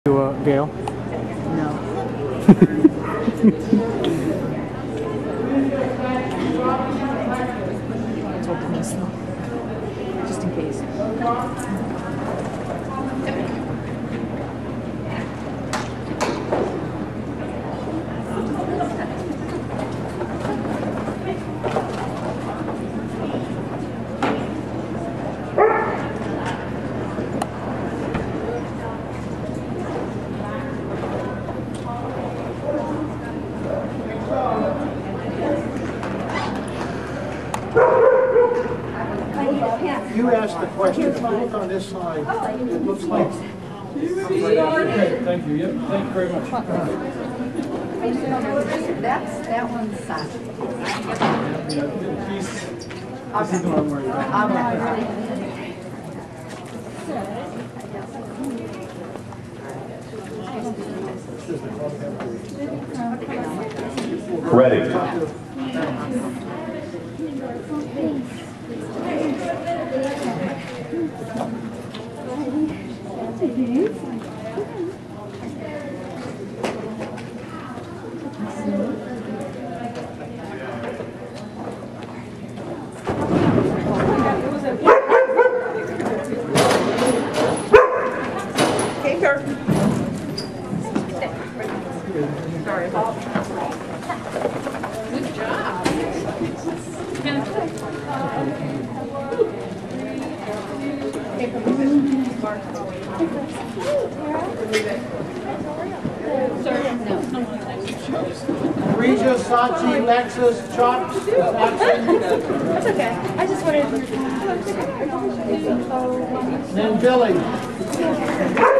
Gail? No. Told the miss though, just in case. You asked the question. If you look on this side, it looks like. Okay, thank you. Yep, thank you very much. That's that one's signed. He's the one where you're Ready. Sorry about that. Good job. Regis, Sachi, Lexus, Chops, absent. That's okay. I just wanted to. And then Billy.